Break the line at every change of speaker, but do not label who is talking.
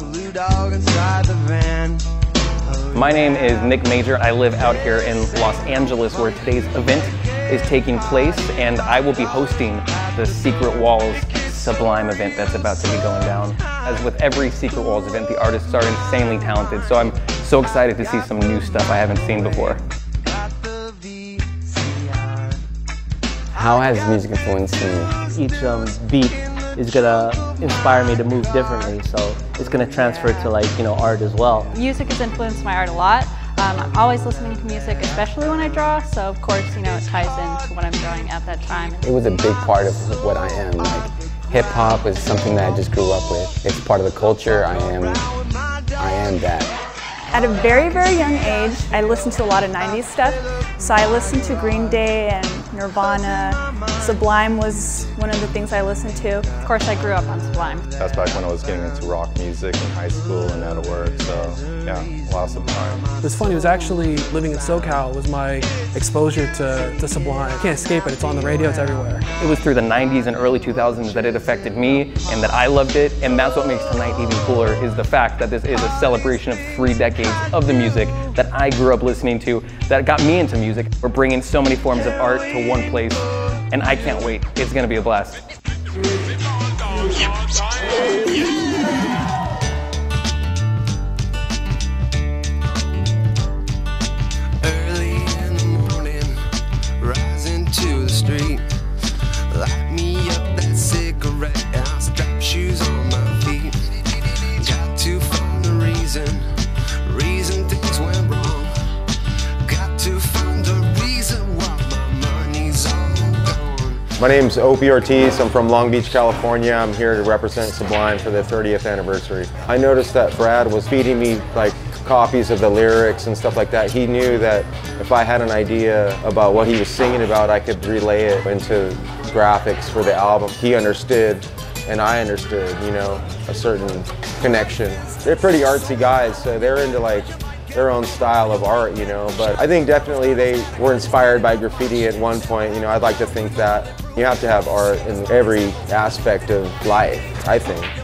My name is Nick Major. I live out here in Los Angeles where today's event is taking place, and I will be hosting the Secret Walls Sublime event that's about to be going down. As with every Secret Walls event, the artists are insanely talented, so I'm so excited to see some new stuff I haven't seen before.
How has music influenced me?
Each beat is gonna inspire me to move differently, so it's gonna transfer to, like, art as well.
Music has influenced my art a lot. I'm always listening to music, especially when I draw, so of course, it ties into what I'm drawing at that time.
It was a big part of what I am. Like, hip-hop is something that I just grew up with. It's part of the culture. I am that.
At a very, very young age, I listened to a lot of 90s stuff. So I listened to Green Day and Nirvana. Sublime was one of the things I listened to.
Of course, I grew up on Sublime.
That's back when I was getting into rock music in high school and out of work, so yeah, lots of time.
It's funny, it was actually living in SoCal was my exposure to Sublime. Can't escape it, it's on the radio, it's everywhere.
It was through the 90s and early 2000s that it affected me and that I loved it, and that's what makes tonight even cooler, is the fact that this is a celebration of 3 decades of the music that I grew up listening to, that got me into music. We're bringing so many forms of art to one place, and I can't wait. It's gonna be a blast.
Early in the morning, rising to the street, light me up that cigarette, and I'll strap shoes on my feet. Got to find the reason things went wrong. Got to find the reason why my money's all gone.
My name's Opie Ortiz. I'm from Long Beach, California. I'm here to represent Sublime for the 30th anniversary. I noticed that Brad was feeding me like copies of the lyrics and stuff like that. He knew that if I had an idea about what he was singing about, I could relay it into graphics for the album. He understood, and I understood, a certain connection. They're pretty artsy guys, so they're into like their own style of art, but I think definitely they were inspired by graffiti at one point. I'd like to think that you have to have art in every aspect of life, I think.